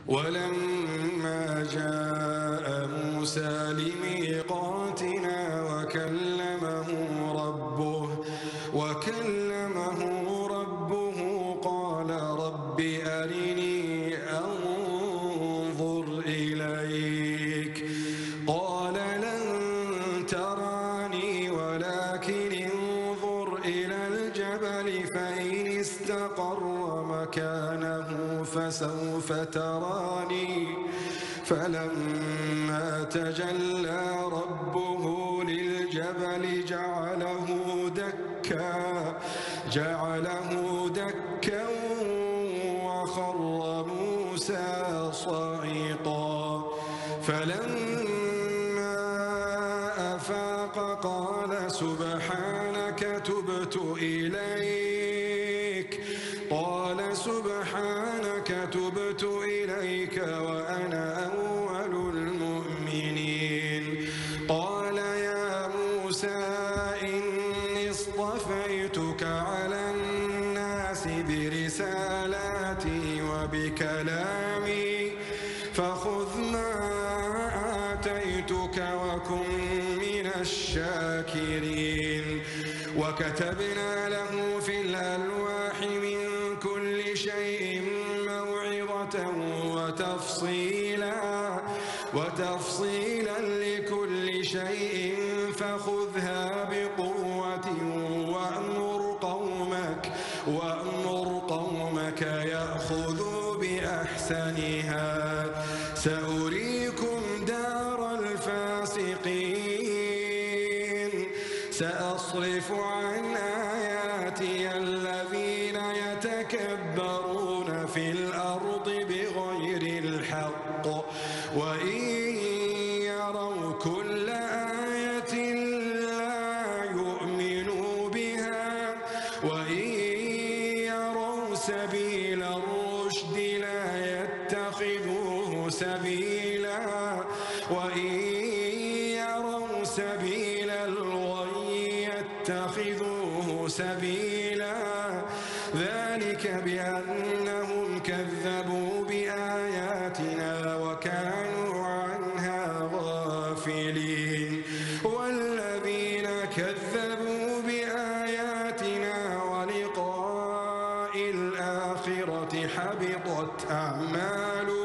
ولما جاء موسى لميقاتنا وكلمه ربه قال رب أرني أنظر إليك قال لن تراني ولكن انظر إلى الجبل فإن استقر مكانه فسوف تراني فلما تجلى ربه للجبل جعله دكا وخر موسى صعقا فلما أفاق قال سبحانك تبت إليك وأنا أول المؤمنين قال يا موسى إني اصطفيتك على الناس برسالاتي وبكلامي فخذ ما آتيتك وكن من الشاكرين وكتبنا له في الألواح من كل شيء موعظة وتفصيلا لكل شيء فخذها بقوة وأمر قومك يأخذوا بأحسنها سأريكم دار الفاسقين سأصرف عن آياتي الذين يتكبرون في الأرض بغير الحق وإن يروا كل آية لا يؤمنوا بها وإن يروا سبيل الرشد لا يتخذوه سبيلا وإن يروا سبيل الغي يتخذوه سبيلا ذلك بأنهم كذبوا بآياتنا وكانوا عنها غافلين والذين كذبوا بآياتنا ولقاء الآخرة حبطت أعمالهم